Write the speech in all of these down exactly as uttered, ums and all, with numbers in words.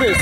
Luis.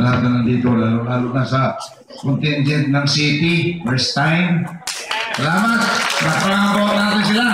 lahat na nandito, lalo-lalo na sa contingent ng city. First time. Salamat. Napangako natin sila.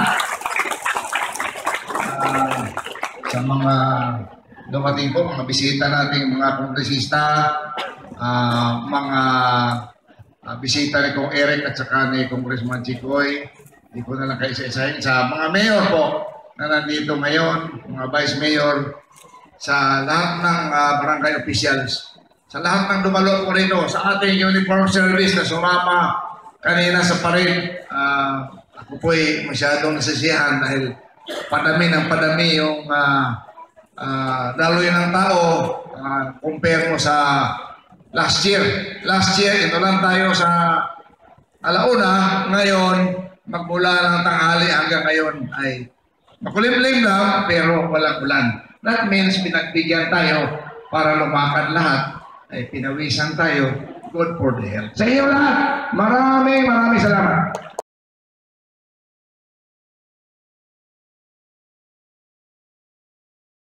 Uh, sa mga dumating po, mga bisita natin, mga kongresista, uh, mga uh, bisita ni Kong Eric at saka ni Congressman Chikoy. Hindi ko na lang kayo isa-isahin. Sa mga mayor po na nandito ngayon, mga vice mayor, sa lahat ng uh, barangay officials, sa lahat ng dumalo po rito, sa ating uniform service na sumama kanina sa parade, uh, ako po'y masyadong nasisiyahan dahil padami ng padami yung uh, uh, daloy ng tao uh, compare mo sa last year. Last year, ito lang tayo sa alauna, ngayon, magmula ng tanghali hanggang ngayon ay makulimlim lang pero walang ulan. That means pinagbigyan tayo para lumakad lahat, ay pinawisan tayo. Good for the health. Sa iyo lahat, maraming maraming salamat.